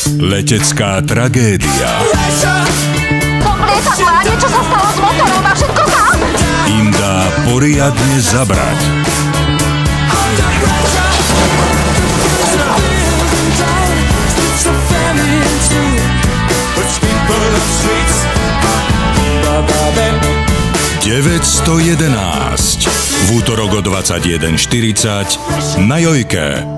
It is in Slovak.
Letecká tragédia. Bom lietadlo a niečo sa stalo s motorom a všetko tam. Im dá poriadne zabrať. ...911. V útorok o 21:40 na Jojke.